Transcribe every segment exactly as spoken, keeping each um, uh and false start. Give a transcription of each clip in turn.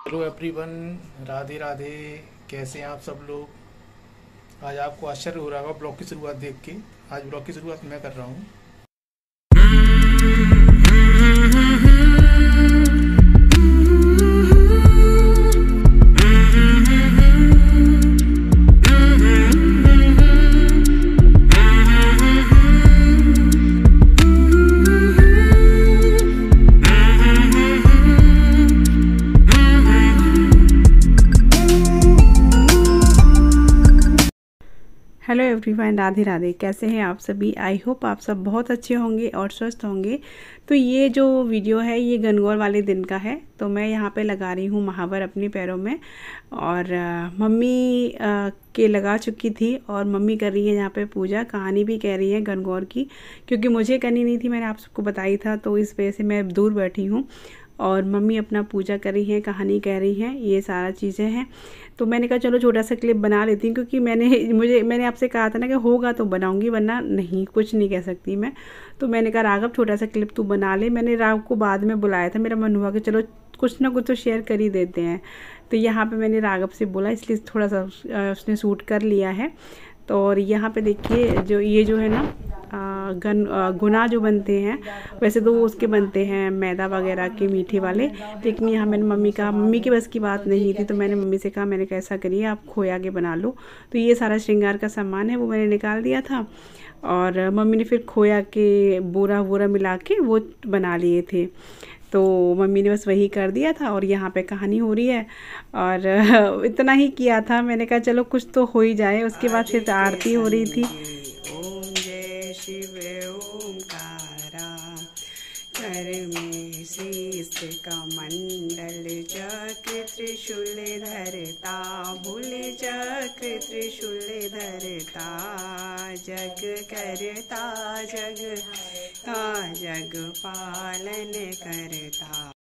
Hello everyone, Radhe Radhe. कैसे हैं आप सब लोग। आज आपको आश्चर्य हो रहा होगा ब्लॉग की शुरुआत देख के। आज ब्लॉग की शुरुआत मैं कर रहा हूँ। Hello everyone, Radhe Radhe. कैसे हैं आप सभी। आई होप आप सब बहुत अच्छे होंगे और स्वस्थ होंगे। तो ये जो वीडियो है ये गणगौर वाले दिन का है। तो मैं यहाँ पे लगा रही हूँ महावर अपने पैरों में। और आ, मम्मी आ, के लगा चुकी थी और मम्मी कर रही है यहाँ पे पूजा। कहानी भी कह रही है गणगौर की, क्योंकि मुझे करनी नहीं थी, मैंने आप सबको बताई था, तो इस वजह से मैं दूर बैठी हूँ और मम्मी अपना पूजा कर रही हैं, कहानी कह रही हैं, ये सारा चीज़ें हैं। तो मैंने कहा चलो छोटा सा क्लिप बना लेती हूँ, क्योंकि मैंने मुझे मैंने आपसे कहा था ना कि होगा तो बनाऊंगी, वरना नहीं, कुछ नहीं कह सकती मैं। तो मैंने कहा राघव छोटा सा क्लिप तू बना ले। मैंने राघव को बाद में बुलाया था, मेरा मन हुआ कि चलो कुछ ना कुछ तो शेयर कर ही देते हैं। तो यहाँ पर मैंने राघव से बोला, इसलिए थोड़ा सा उसने शूट कर लिया है। तो और यहाँ पे देखिए जो ये जो है ना गन गुना जो बनते हैं, वैसे तो वो उसके बनते हैं मैदा वगैरह के मीठे वाले, लेकिन यहाँ मैंने मम्मी कहा, मम्मी की बस की बात नहीं थी, तो मैंने मम्मी से कहा, मैंने कैसा करिए आप खोया के बना लो। तो ये सारा श्रृंगार का सामान है वो मैंने निकाल दिया था, और मम्मी ने फिर खोया के बोरा वोरा मिला के वो बना लिए थे। तो मम्मी ने बस वही कर दिया था और यहाँ पे कहानी हो रही है। और इतना ही किया था, मैंने कहा चलो कुछ तो हो ही जाए। उसके बाद फिर आरती हो रही थी। ओम जय शिव ओंकारा, कर में शीश कमंडल, चक्र त्रिशूल धरता, भूल चक्र त्रिशूल धरता, जग करता जग का जग पालन करता।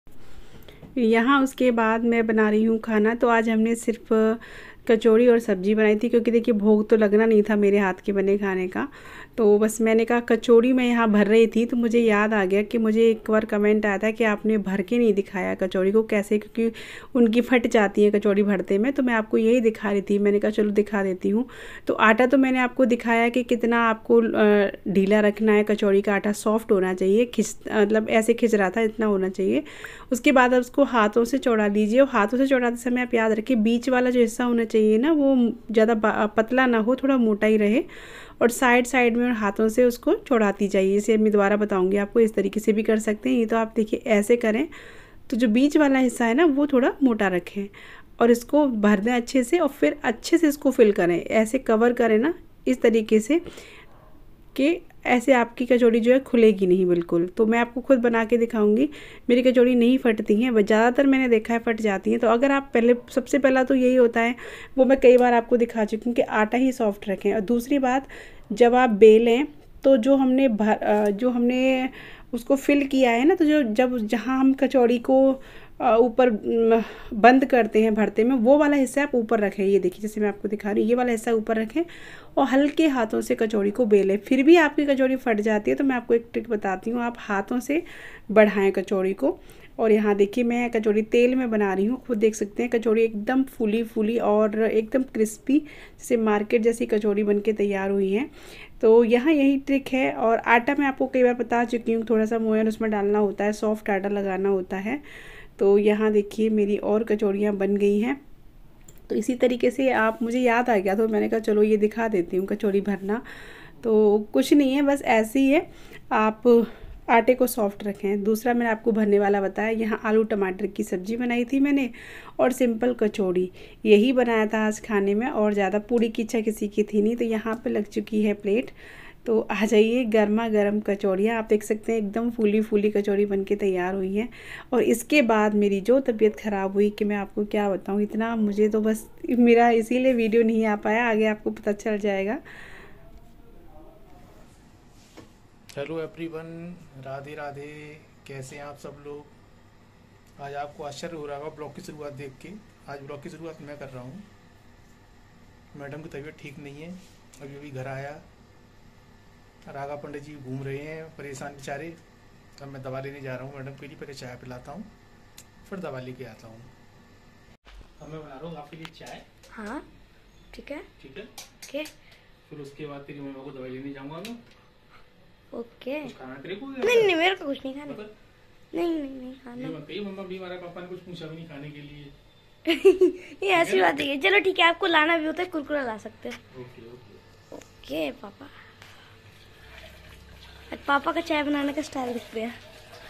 यहाँ उसके बाद मैं बना रही हूँ खाना। तो आज हमने सिर्फ कचौड़ी और सब्ज़ी बनाई थी, क्योंकि देखिए भोग तो लगना नहीं था मेरे हाथ के बने खाने का। तो बस मैंने कहा कचौड़ी मैं यहाँ भर रही थी, तो मुझे याद आ गया कि मुझे एक बार कमेंट आया था कि आपने भर के नहीं दिखाया कचौड़ी को कैसे, क्योंकि उनकी फट जाती है कचौड़ी भरते में। तो मैं आपको यही दिखा रही थी, मैंने कहा चलो दिखा देती हूँ। तो आटा तो मैंने आपको दिखाया कि कितना आपको ढीला रखना है, कचौड़ी का आटा सॉफ्ट होना चाहिए, खिंच मतलब ऐसे खिंच रहा था, इतना होना चाहिए। उसके बाद आप उसको हाथों से चौड़ा लीजिए, और हाथों से चौड़ाते समय आप याद रखिए बीच वाला जो हिस्सा होना चाहिए ना, वो ज़्यादा पतला ना हो, थोड़ा मोटा ही रहे, और साइड साइड में और हाथों से उसको चौड़ाती जाइए। इसे मैं दोबारा बताऊंगी आपको, इस तरीके से भी कर सकते हैं। ये तो आप देखिए ऐसे करें, तो जो बीच वाला हिस्सा है ना वो थोड़ा मोटा रखें, और इसको भर दें अच्छे से, और फिर अच्छे से इसको फिल करें, ऐसे कवर करें ना इस तरीके से कि ऐसे आपकी कचौड़ी जो है खुलेगी नहीं बिल्कुल। तो मैं आपको खुद बना के दिखाऊंगी। मेरी कचौड़ी नहीं फटती हैं, वह ज़्यादातर मैंने देखा है फट जाती हैं। तो अगर आप पहले, सबसे पहला तो यही होता है, वो मैं कई बार आपको दिखा चुकी हूँ कि आटा ही सॉफ्ट रखें। और दूसरी बात, जब आप बेलें तो जो हमने भर जो हमने उसको फिल किया है ना, तो जो जब जहाँ हम कचौड़ी को ऊपर बंद करते हैं भरते में, वो वाला हिस्सा आप ऊपर रखें। ये देखिए जैसे मैं आपको दिखा रही हूँ, ये वाला हिस्सा ऊपर रखें और हल्के हाथों से कचौड़ी को बेलें। फिर भी आपकी कचौड़ी फट जाती है, तो मैं आपको एक ट्रिक बताती हूँ, आप हाथों से बढ़ाएं कचौड़ी को। और यहाँ देखिए मैं कचौड़ी तेल में बना रही हूँ, खुद देख सकते हैं कचौड़ी एकदम फूली फूली और एकदम क्रिस्पी, जैसे मार्केट जैसी कचौड़ी बनके तैयार हुई है। तो यहाँ यही ट्रिक है। और आटा मैं आपको कई बार बता चुकी हूँ, थोड़ा सा मोयन उसमें डालना होता है, सॉफ्ट आटा लगाना होता है। तो यहाँ देखिए मेरी और कचौड़ियाँ बन गई हैं। तो इसी तरीके से आप, मुझे याद आ गया तो मैंने कहा चलो ये दिखा देती हूँ कचौड़ी भरना। तो कुछ नहीं है, बस ऐसे ही है, आप आटे को सॉफ्ट रखें। दूसरा मैंने आपको भरने वाला बताया, यहाँ आलू टमाटर की सब्ज़ी बनाई थी मैंने, और सिंपल कचौड़ी यही बनाया था आज खाने में, और ज़्यादा पूरी की इच्छा किसी की थी नहीं। तो यहाँ पे लग चुकी है प्लेट। तो आ जाइए, गर्मा गर्म कचौड़ियाँ आप देख सकते हैं, एकदम फूली फूली कचौड़ी बनके तैयार हुई है। और इसके बाद मेरी जो तबीयत ख़राब हुई कि मैं आपको क्या बताऊँ, इतना मुझे तो बस मेरा इसीलिए वीडियो नहीं आ पाया, आगे आपको पता चल जाएगा। Hello everyone, Radhe Radhe. कैसे हैं आप सब लोग। आज आपको आश्चर्य हो रहा होगा ब्लॉग की शुरुआत देख के। आज ब्लॉग की शुरुआत मैं कर रहा हूँ। मैडम की तबीयत ठीक नहीं है, अभी अभी घर आया। राघा पंडित जी घूम रहे हैं परेशान बेचारे। अब मैं दवा लेने जा रहा हूँ मैडम के लिए, पहले चाय पिलाता हूँ फिर दवा लेके आता हूँ। अब मैं बना रहा हूँ आपके लिए चाय। हाँ ठीक है ठीक है ओके फिर उसके बाद तेरी मम्मा को दवाई लेने जाऊंगा मैं। ओके कुछ खाना तेरे को? नहीं नहीं मेरे को कुछ नहीं खाना। मतलब नहीं नहीं नहीं खाना। ये मत कहिए मम्मा बीमार है, पापा ने कुछ पूछा भी नहीं खाने के लिए। ये ऐसी बात है। चलो ठीक है, आपको लाना भी होता है कुरकुरा ला सकते हो। ओके ओके ओके पापा। आज पापा का चाय बनाने का स्टाइल दिखते हैं।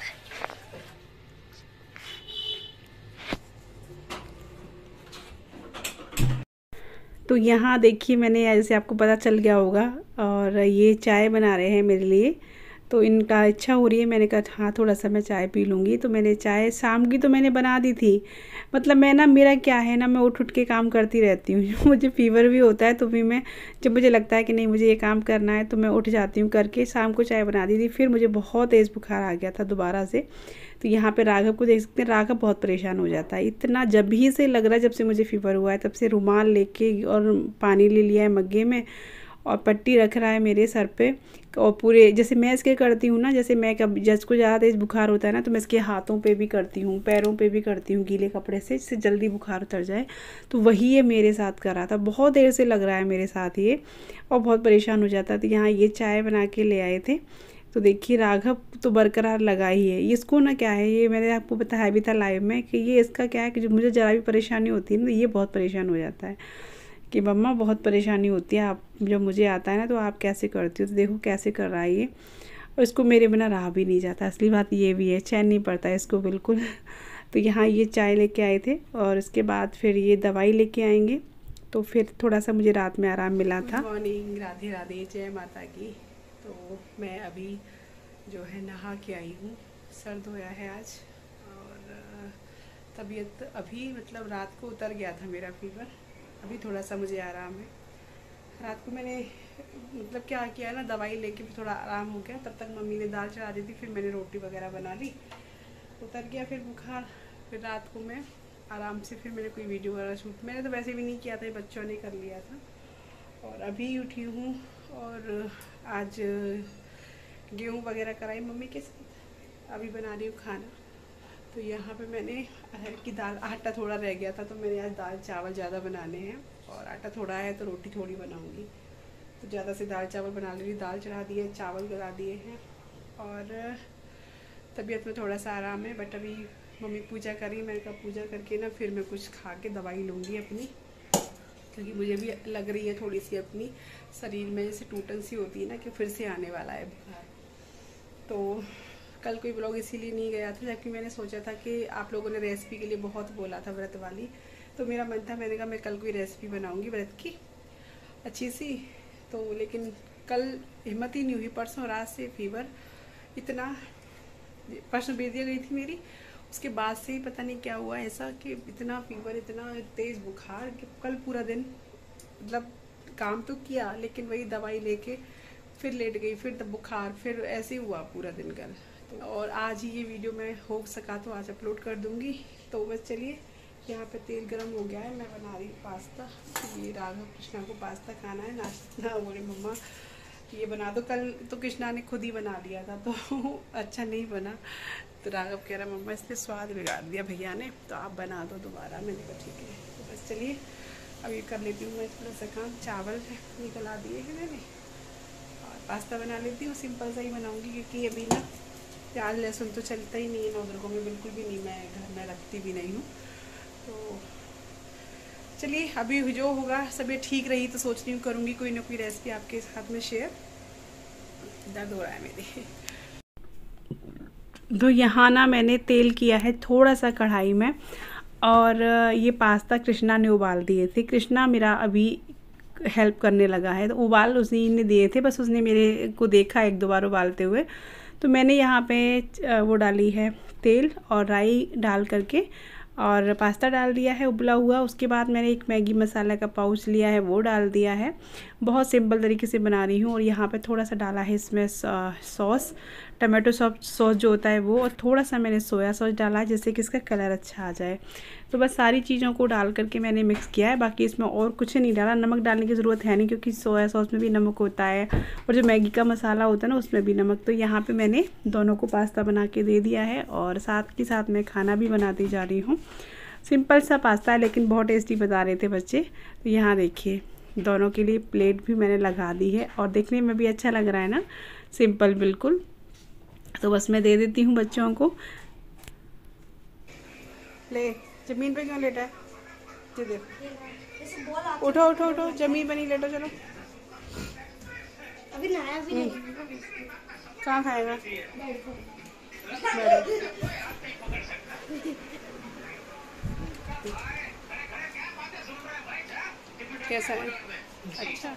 तो यहाँ देखिए मैंने जैसे आपको पता चल गया होगा, और ये चाय बना रहे हैं मेरे लिए। तो इनका इच्छा हो रही है, मैंने कहा हाँ थोड़ा सा मैं चाय पी लूँगी। तो मैंने चाय शाम की तो मैंने बना दी थी। मतलब मैं ना, मेरा क्या है ना, मैं उठ उठ के काम करती रहती हूँ। मुझे फीवर भी होता है तो भी मैं, जब मुझे लगता है कि नहीं मुझे ये काम करना है तो मैं उठ जाती हूँ करके। शाम को चाय बना दी थी, फिर मुझे बहुत तेज़ बुखार आ गया था दोबारा से। तो यहाँ पे राघव को देख सकते हैं, राघव बहुत परेशान हो जाता है इतना। जब भी से लग रहा है, जब से मुझे फीवर हुआ है तब से रुमाल लेके और पानी ले लिया है मग्गे में, और पट्टी रख रहा है मेरे सर पे। और पूरे जैसे मैं इसके करती हूँ ना, जैसे मैं कब जिसको ज़्यादा तेज़ बुखार होता है ना, तो मैं इसके हाथों पे भी करती हूँ, पैरों पे भी करती हूँ गीले कपड़े से, जिससे जल्दी बुखार उतर जाए। तो वही ये मेरे साथ कर रहा था, बहुत देर से लग रहा है मेरे साथ ये, और बहुत परेशान हो जाता। तो यहाँ ये चाय बना के ले आए थे। तो देखिए राघव तो बरकरार लगा ही है। इसको ना क्या है, ये मैंने आपको बताया भी था लाइव में कि ये इसका क्या है कि जो मुझे ज़रा भी परेशानी होती है ना, ये बहुत परेशान हो जाता है कि मम्मा बहुत परेशानी होती है, आप जब मुझे आता है ना तो आप कैसे करती हो। तो देखो कैसे कर रहा है ये, और इसको मेरे बिना रहा भी नहीं जाता। असली बात ये भी है, चैन नहीं पड़ता है इसको बिल्कुल। तो यहाँ ये चाय लेके आए थे, और इसके बाद फिर ये दवाई लेके आएंगे। तो फिर थोड़ा सा मुझे रात में आराम मिला था। गुड मॉर्निंग, राधे राधे, जय माता की। तो मैं अभी जो है नहा के आई हूँ, सर धोया है आज, और तबीयत अभी मतलब रात को उतर गया था मेरा फीवर, अभी थोड़ा सा मुझे आराम है। रात को मैंने मतलब क्या किया ना, दवाई लेके फिर थोड़ा आराम हो गया। तब तक मम्मी ने दाल चढ़ा दी थी, फिर मैंने रोटी वगैरह बना ली, उतर गया फिर बुखार। फिर रात को मैं आराम से फिर मैंने कोई वीडियो वगैरह शूट, मैंने तो वैसे भी नहीं किया था, बच्चों ने कर लिया था। और अभी उठी हूँ, और आज गेहूँ वगैरह कराई मम्मी के साथ, अभी बना रही हूँ खाना। तो यहाँ पे मैंने अरहर की दाल, आटा थोड़ा रह गया था तो मैंने आज दाल चावल ज़्यादा बनाने हैं, और आटा थोड़ा है तो रोटी थोड़ी बनाऊँगी। तो ज़्यादा से दाल चावल बना ली, दाल चढ़ा दिए, चावल गला दिए हैं, और तबीयत में थोड़ा सा आराम है। बट अभी मम्मी पूजा करी, मैंने कहा पूजा करके ना फिर मैं कुछ खा के दवाई लूँगी अपनी, क्योंकि मुझे भी लग रही है थोड़ी सी अपनी शरीर में जैसे टूटन सी होती है ना, कि फिर से आने वाला है बुखार। तो कल कोई ब्लॉग इसीलिए नहीं गया था, जबकि मैंने सोचा था कि आप लोगों ने रेसिपी के लिए बहुत बोला था व्रत वाली, तो मेरा मन था, मैंने कहा मैं कल कोई रेसिपी बनाऊंगी व्रत की अच्छी सी। तो लेकिन कल हिम्मत ही नहीं हुई। परसों रात से फीवर इतना, परसों बेदिया गई थी मेरी, उसके बाद से ही पता नहीं क्या हुआ ऐसा कि इतना फीवर, इतना तेज़ बुखार कि कल पूरा दिन मतलब काम तो किया, लेकिन वही दवाई लेके फिर लेट गई, फिर तब बुखार, फिर ऐसे हुआ पूरा दिन कल। तो और आज ही ये वीडियो मैं हो सका तो आज अपलोड कर दूंगी। तो बस चलिए, यहाँ पे तेल गरम हो गया है, मैं बना रही हूँ पास्ता। ये राघव कृष्णा को पास्ता खाना है, नाश्ता बोले मम्मा ये बना दो। कल तो कृष्णा ने खुद ही बना लिया था तो अच्छा नहीं बना, तो राघव कह रहा मम्मा इसने स्वाद बिगाड़ दिया भैया ने, तो आप बना दो दोबारा। मैंने कहा ठीक है। तो बस चलिए अभी कर लेती हूँ मैं थोड़ा सा काम। चावल निकला दिए हैं मैंने, और पास्ता बना लेती हूँ, सिंपल सा ही बनाऊँगी, क्योंकि अभी ना प्याज लहसुन तो चलता ही नहीं है नौ दुर्गों में, बिल्कुल भी नहीं, मैं घर में रखती भी नहीं हूँ। तो चलिए अभी जो होगा सभी ठीक रही तो सोच रही हूँ करूँगी कोई ना कोई रेसिपी आपके साथ में शेयर। दर्द हो रहा है मेरे। तो यहाँ ना मैंने तेल किया है थोड़ा सा कढ़ाई में, और ये पास्ता कृष्णा ने उबाल दिए थे। कृष्णा मेरा अभी हेल्प करने लगा है, तो उबाल उसी ने दिए थे, बस उसने मेरे को देखा एक दो बार उबालते हुए। तो मैंने यहाँ पे वो डाली है तेल और राई डाल करके, और पास्ता डाल दिया है उबला हुआ। उसके बाद मैंने एक मैगी मसाला का पाउच लिया है, वो डाल दिया है। बहुत सिंपल तरीके से बना रही हूँ। और यहाँ पे थोड़ा सा डाला है इसमें सॉस, टमाटो सॉस सॉस जो होता है वो, और थोड़ा सा मैंने सोया सॉस डाला है, जिससे कि इसका कलर अच्छा आ जाए। तो बस सारी चीज़ों को डाल करके मैंने मिक्स किया है, बाकी इसमें और कुछ नहीं डाला। नमक डालने की ज़रूरत है नहीं, क्योंकि सोया सॉस में भी नमक होता है, और जो मैगी का मसाला होता है ना उसमें भी नमक। तो यहाँ पे मैंने दोनों को पास्ता बना के दे दिया है, और साथ के साथ मैं खाना भी बनाती जा रही हूँ। सिंपल सा पास्ता है लेकिन बहुत टेस्टी बता रहे थे बच्चे। तो यहाँ देखिए दोनों के लिए प्लेट भी मैंने लगा दी है और देखने में भी अच्छा लग रहा है ना, सिंपल बिल्कुल। तो बस मैं दे देती हूँ बच्चों को। ले जमीन पे क्यों लेटा है? ये देखो, उठो उठो उठो, जमीन पे नहीं लेटो, चलो। अभी नहाया भी नहीं। कहाँ खाएगा? कैसा है? अच्छा।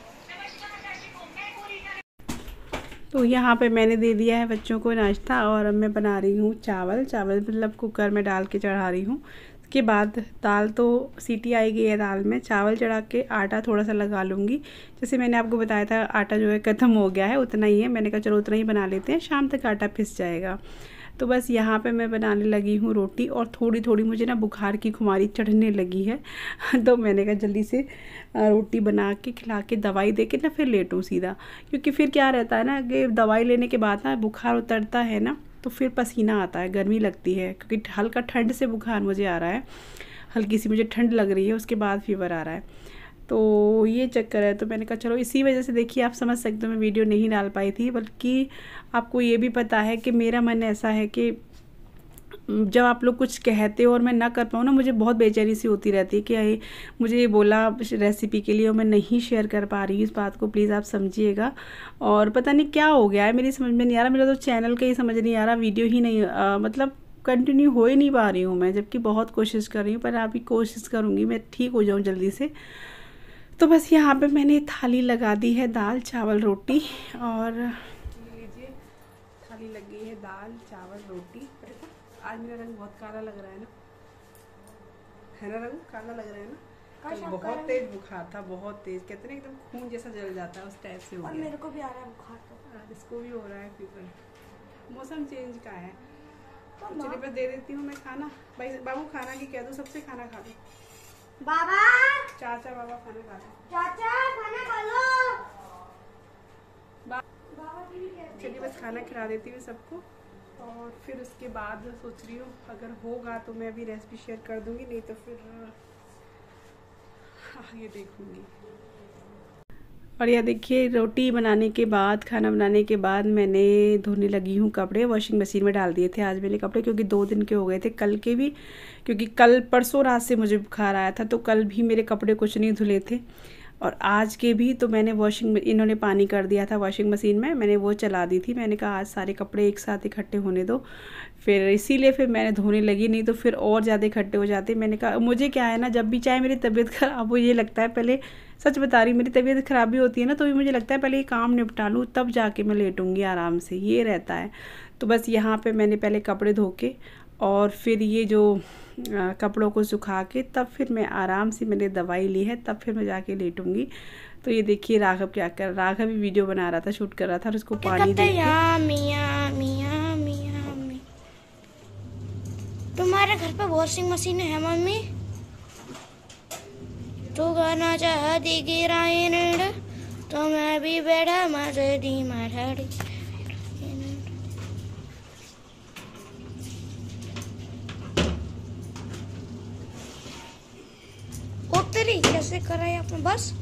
तो यहाँ पे मैंने दे दिया है बच्चों को नाश्ता और अब मैं बना रही हूँ चावल। चावल मतलब कुकर में डाल के चढ़ा रही हूँ। उसके बाद दाल तो सीटी आई गई है दाल में, चावल चढ़ा के आटा थोड़ा सा लगा लूँगी। जैसे मैंने आपको बताया था आटा जो है ख़त्म हो गया है, उतना ही है। मैंने कहा चलो उतना ही बना लेते हैं, शाम तक आटा पिस जाएगा। तो बस यहाँ पे मैं बनाने लगी हूँ रोटी और थोड़ी थोड़ी मुझे ना बुखार की खुमारी चढ़ने लगी है तो मैंने कहा जल्दी से रोटी बना के खिला के दवाई दे के ना फिर लेटूँ सीधा, क्योंकि फिर क्या रहता है ना कि दवाई लेने के बाद ना बुखार उतरता है ना तो फिर पसीना आता है, गर्मी लगती है, क्योंकि हल्का ठंड से बुखार मुझे आ रहा है, हल्की सी मुझे ठंड लग रही है, उसके बाद फीवर आ रहा है। तो ये चक्कर है। तो मैंने कहा चलो इसी वजह से देखिए आप समझ सकते हो मैं वीडियो नहीं डाल पाई थी। बल्कि आपको ये भी पता है कि मेरा मन ऐसा है कि जब आप लोग कुछ कहते हो और मैं ना कर पाऊँ ना, मुझे बहुत बेचैनी सी होती रहती है कि मुझे ये बोला रेसिपी के लिए और मैं नहीं शेयर कर पा रही हूँ। इस बात को प्लीज़ आप समझिएगा। और पता नहीं क्या हो गया है, मेरी समझ में नहीं आ रहा, मेरा तो चैनल का ही समझ नहीं आ रहा, वीडियो ही नहीं आ, मतलब कंटिन्यू हो ही नहीं पा रही हूँ मैं, जबकि बहुत कोशिश कर रही हूँ। पर अभी कोशिश करूँगी मैं ठीक हो जाऊँ जल्दी से। तो बस यहाँ पे मैंने थाली लगा दी है, दाल चावल रोटी। और लीजिए थाली लगी है दाल चावल रोटी। आज मेरा रंग बहुत काला लग रहा है ना, है ना, रंग काला लग रहा है ना। कल बहुत तेज बुखार था, बहुत तेज, कहते हैं एकदम खून जैसा जल जाता है, उस टाइप से हो गया। और मेरे को भी आ रहा है बुखार तो। इसको भी हो रहा है फीवर, मौसम चेंज का है। तो चलिए बस दे देती हूँ मैं खाना। भाई बाबू खाना की कह दो, सबसे खाना खा लो। बाबा चाचा बाबा खाना खा लो, चाचा खाना खा लो। बाबा चलिए बस खाना खिला देती हूँ सबको और फिर उसके बाद सोच रही हूँ अगर होगा तो मैं अभी रेसिपी शेयर कर दूंगी, नहीं तो फिर आगे देखूंगी। और यह देखिए रोटी बनाने के बाद, खाना बनाने के बाद मैंने धोने लगी हूँ कपड़े। वॉशिंग मशीन में डाल दिए थे आज मैंने कपड़े, क्योंकि दो दिन के हो गए थे, कल के भी, क्योंकि कल परसों रात से मुझे बुखार आया था तो कल भी मेरे कपड़े कुछ नहीं धुले थे और आज के भी। तो मैंने वॉशिंग में इन्होंने पानी कर दिया था वॉशिंग मशीन में, मैंने वो चला दी थी। मैंने कहा आज सारे कपड़े एक साथ इकट्ठे होने दो, फिर इसीलिए फिर मैंने धोने लगी, नहीं तो फिर और ज़्यादा इकट्ठे हो जाते। मैंने कहा मुझे क्या है ना, जब भी चाहे मेरी तबीयत ख़राब हो, ये लगता है पहले, सच बता रही, मेरी तबीयत ख़राब भी होती है ना तो भी मुझे लगता है पहले ये काम निपटा लूँ तब जाके मैं लेटूँगी आराम से, ये रहता है। तो बस यहाँ पर मैंने पहले कपड़े धो के और फिर ये जो आ, कपड़ों को सुखा के तब फिर मैं आराम से, मैंने दवाई ली है तब फिर मैं जाके लेटूँगी। तो ये देखिए राघव क्या कर, राघव भी वीडियो बना रहा था, शूट कर रहा था और उसको पानी दे के। तुम्हारे घर पे वॉशिंग मशीन है मम्मी? तो गाना चाह दी गिराइन तो मैं भी बैठा मारे दी मारी। तेरी कैसे कराई आपने? बस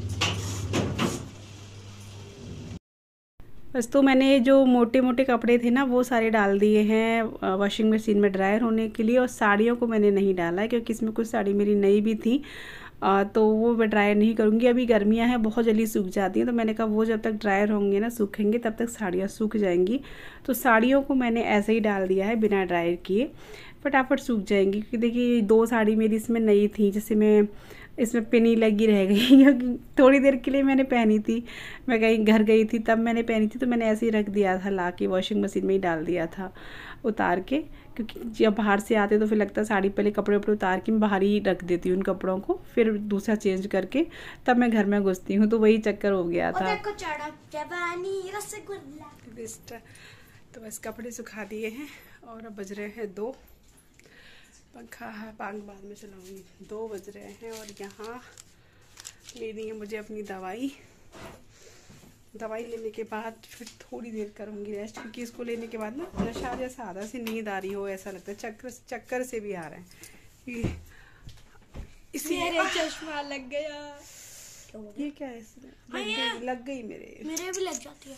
बस तो मैंने जो मोटे मोटे कपड़े थे ना वो सारे डाल दिए हैं वॉशिंग मशीन में ड्रायर होने के लिए। और साड़ियों को मैंने नहीं डाला है क्योंकि इसमें कुछ साड़ी मेरी नई भी थी, आ, तो वो मैं ड्रायर नहीं करूँगी। अभी गर्मियाँ हैं, बहुत जल्दी सूख जाती हैं, तो मैंने कहा वो जब तक ड्रायर होंगे ना, सूखेंगे, तब तक साड़ियाँ सूख जाएंगी। तो साड़ियों को मैंने ऐसे ही डाल दिया है बिना ड्रायर किए, फटाफट सूख जाएंगी। क्योंकि देखिए दो साड़ी मेरी इसमें नई थी, जैसे मैं इसमें पिनी लगी रह गई क्योंकि थोड़ी देर के लिए मैंने पहनी थी, मैं कहीं घर गई थी तब मैंने पहनी थी, तो मैंने ऐसे ही रख दिया था, ला के वॉशिंग मशीन में ही डाल दिया था उतार के। क्योंकि जब बाहर से आते तो फिर लगता है साड़ी, पहले कपड़े वपड़े उतार के मैं बाहर ही रख देती हूँ उन कपड़ों को, फिर दूसरा चेंज करके तब मैं घर में घुसती हूँ, तो वही चक्कर हो गया था। तो बस कपड़े सुखा दिए हैं और अब बज रहे हैं दो, पंखा पांग बाद में चलाऊंगी, दो बज रहे हैं। और यहाँ लेनी है मुझे अपनी दवाई, दवाई लेने के बाद फिर थोड़ी देर करूँगी रेस्ट, क्योंकि इसको लेने के बाद ना नशा जैसा आधा से नींद आ रही हो ऐसा लगता है, चक्कर चक्कर से भी आ रहा है। इसी मेरे चश्मा लग गया। ये क्या है इसमें? लग भैया। गई लग गई मेरे मेरे भी लग जाती है।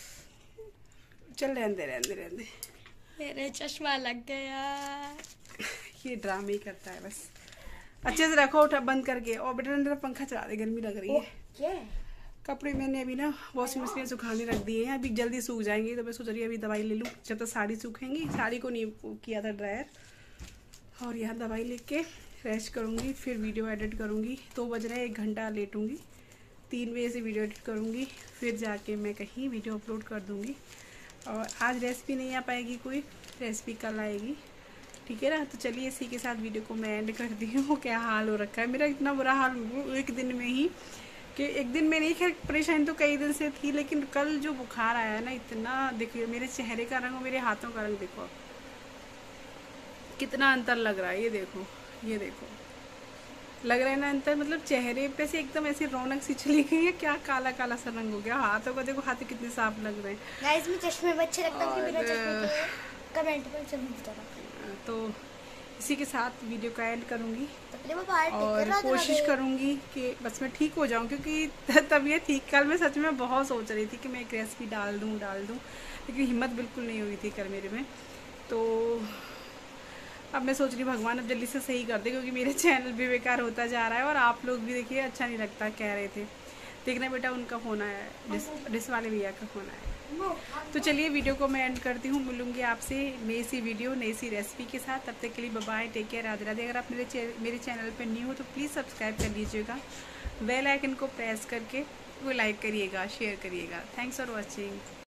चल रहने दे रहने दे रहने दे। मेरे चश्मा लग गया। ये ड्रामे ही करता है बस। अच्छे से रखो, उठा बंद करके। और बेटा अंदर पंखा चला दे, गर्मी लग रही है। क्या? कपड़े मैंने अभी ना वॉशिंग मशीन में सुखाने रख दिए हैं, अभी जल्दी सूख जाएंगे। तो मैं सोच रही हूँ अभी दवाई ले लूँ जब तक साड़ी सूखेंगी। साड़ी को नहीं किया था ड्रायर, और यहाँ दवाई लेके रेस्ट करूँगी, फिर वीडियो एडिट करूँगी। दो बज रहे हैं, एक घंटा लेटूँगी, तीन बजे से वीडियो एडिट करूँगी, फिर जाके मैं कहीं वीडियो अपलोड कर दूँगी। और आज रेसिपी नहीं आ पाएगी, कोई रेसिपी कल आएगी, ठीक है ना। तो चलिए इसी के साथ वीडियो को मैं एंड करती हूँ। क्या हाल हो रखा है मेरा, इतना बुरा हाल एक दिन में ही, कि एक दिन में नहीं, खैर परेशानी तो कई दिन से थी, लेकिन कल जो बुखार आया ना, इतना देखिए मेरे चेहरे का रंग और मेरे हाथों का रंग देखो कितना अंतर लग रहा है। ये देखो, ये देखो, लग रहा है ना अंतर, मतलब चेहरे पे से एकदम ऐसी रौनक सी चली गई है। क्या काला काला सा रंग हो गया। हाथों को देखो, हाथ कितने साफ लग रहे हैं। गाइस में चश्मे में अच्छे लगता है कि बिना चश्मे के कमेंट में जरूर बताना। तो इसी के साथ वीडियो का एंड करूँगी, और और कोशिश करूँगी कि बस मैं ठीक हो जाऊँ, क्योंकि तबीयत ठीक, कल मैं सच में बहुत सोच रही थी कि मैं एक रेसिपी डाल दूँ डाल दूँ लेकिन हिम्मत बिल्कुल नहीं हुई थी कल मेरे में। तो अब मैं सोच रही हूँ भगवान अब जल्दी से सही कर दे, क्योंकि मेरे चैनल भी बेकार होता जा रहा है। और आप लोग भी देखिए अच्छा नहीं लगता, कह रहे थे। देखना बेटा उनका फ़ोन आया है, डिस डिस वाले भैया का फ़ोन आया है। तो चलिए वीडियो को मैं एंड करती हूँ, मिलूंगी आपसे नई सी वीडियो नई सी रेसिपी के साथ। तब तक के लिए bye bye, take care, Radhe Radhe. अगर आप मेरे मेरे चैनल पर न्यू हो तो प्लीज़ सब्सक्राइब कर लीजिएगा, बेल आइकन को प्रेस करके वो लाइक करिएगा, शेयर करिएगा। Thanks for watching.